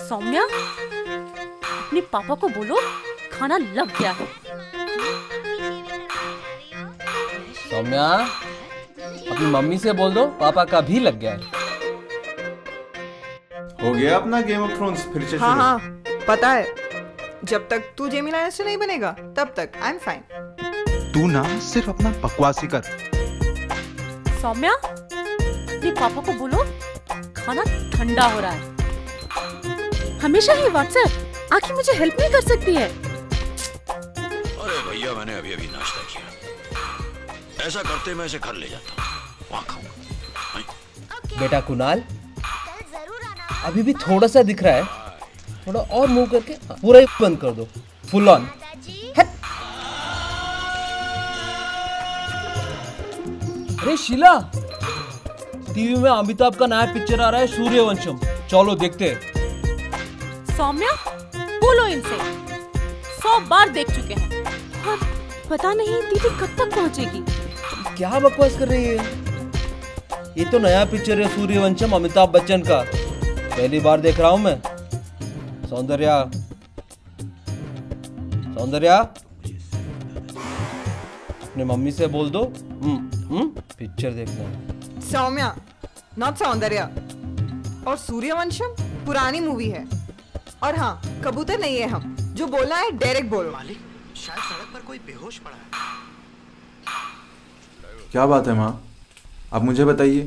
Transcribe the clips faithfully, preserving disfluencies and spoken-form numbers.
सौम्या, अपने पापा को बोलो खाना लग गया है। सौम्या, अपनी मम्मी से बोल दो पापा का भी लग गया है। हो गया अपना गेम ऑफ थ्रोन्स फिर से? हाँ हाँ पता है, जब तक तू जेमी लैनिस्टर नहीं बनेगा तब तक आई एम फाइन। तू ना सिर्फ अपना बकवास ही कर। सौम्या, अपने पापा को बोलो खाना ठंडा हो रहा है। हमेशा ही व्हाट्सएप आखिर मुझे हेल्प नहीं कर सकती है। अरे भैया, मैंने अभी अभी नाश्ता किया। ऐसा करते मैं इसे घर ले जाता हूँ, वहाँ खाऊंगा। बेटा कुणाल, अभी भी थोड़ा सा दिख रहा है, थोड़ा और मूव करके पूरा ही बंद कर दो, फुल ऑन। अरे शीला, टीवी में अमिताभ का नया पिक्चर आ रहा है सूर्यवंशम, चलो देखते हैं। सौम्या, बोलो इनसे, सौ बार देख चुके हैं और पता नहीं दीदी कब तक पहुंचेगी। क्या बकवास कर रही है? ये तो नया पिक्चर है सूर्यवंशम अमिताभ बच्चन का, पहली बार देख रहा हूं मैं। सौंदर्या, सौंदर्या, अपने मम्मी से बोल दो हम्म हम्म पिक्चर देखना है। सौम्या, नॉट सौंदर्या। और सूर्यवंशम पुरानी मूवी है। और हाँ, कबूतर नहीं है हम, जो बोलना है डायरेक्ट बोलो। मालिक, शायद सड़क पर कोई बेहोश पड़ा है। क्या बात है माँ, आप मुझे बताइए।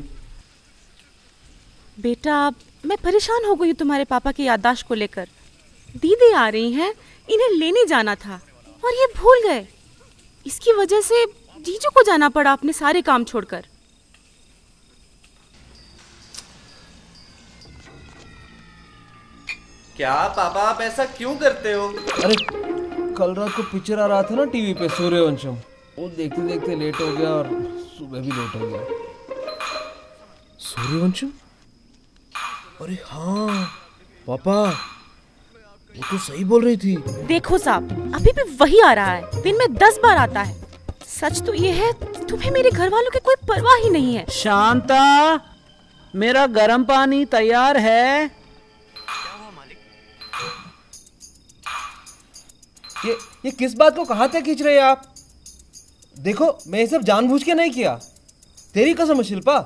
बेटा, मैं परेशान हो गई हूँ तुम्हारे पापा की याददाश्त को लेकर। दीदी आ रही हैं, इन्हें लेने जाना था और ये भूल गए। इसकी वजह से जीजू को जाना पड़ा अपने सारे काम छोड़कर। क्या पापा, आप ऐसा क्यों करते हो? अरे कल रात को पिक्चर आ रहा था ना टीवी पे सूर्यवंशम, वो देखते देखते लेट हो गया और सुबह भी लेट हो गया। सूर्यवंशम? अरे हाँ पापा, वो तो सही बोल रही थी। देखो साहब, अभी भी वही आ रहा है, दिन में दस बार आता है। सच तो ये है, तुम्हें मेरे घर वालों की कोई परवाह ही नहीं है। शांता, मेरा गर्म पानी तैयार है। ये ये किस बात को कहाँ तक खींच रहे हैं आप? देखो, मैं ये सब जानबूझ के नहीं किया, तेरी कसम है शिल्पा।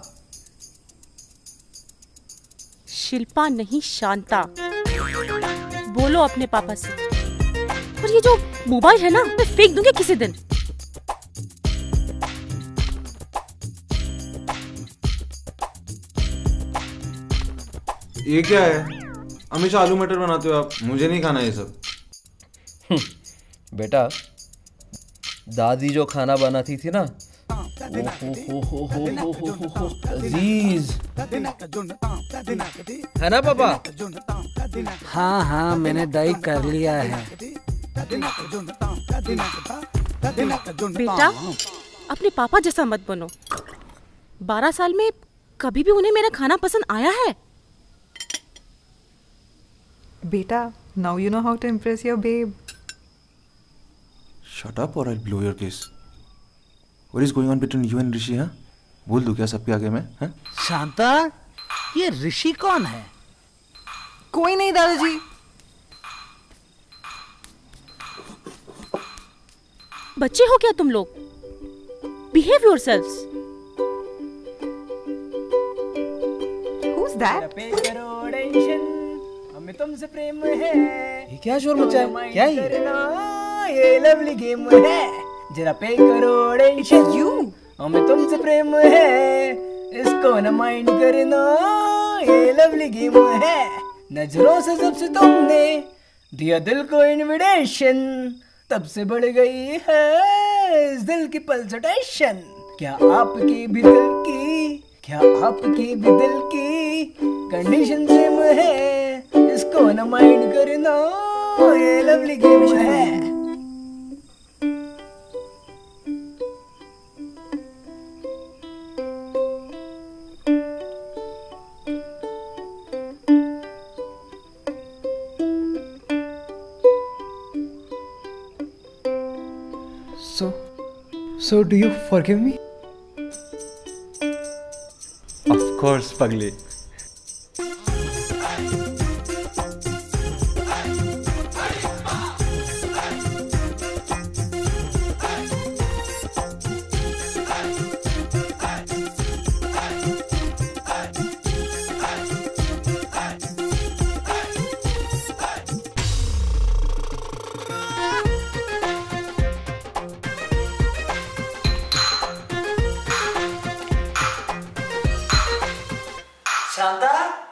शिल्पा नहीं, शांता। बोलो अपने पापा से। और ये जो मोबाइल है ना, मैं फेंक दूंगी किसी दिन। ये क्या है? हमेशा आलू मटर बनाते हो आप, मुझे नहीं खाना ये सब। बेटा, दादी जो खाना बनाती थी ना, हो हो हो हो हो हो हो हो अजीज है ना पापा? हाँ हाँ, मैंने डाई कर लिया है। बेटा, अपने पापा जैसा मत बनो। बारह साल में कभी भी उन्हें मेरा खाना पसंद आया है? बेटा, now you know how to impress your babe. Shut up or I'll blow your case. What is going on between you and Rishi? हाँ, बोल दूँ क्या सबके आगे मैं? हाँ? शांता, ये ऋषि कौन है? कोई नहीं दादाजी। बच्चे हो क्या तुम लोग? Behave yourselves. Who's that? हमें तुमसे प्रेम है। ये क्या शोर मचा है? क्या है ये? ये लवली गेम है, जरा पे करो टेंशन। यू, हमें तुमसे प्रेम है, इसको न माइंड करना। ये लवली गेम है, नजरों से जब से तुमने दिया दिल को इनविटेशन, तब से बढ़ गई है इस दिल की पल्सेटेशन। क्या आपकी भी दिल की, क्या आपकी भी दिल की कंडीशन सेम है, इसको न माइंड करना। ये लवली गेम है। So, so do you forgive me? Of course, पगले। शांता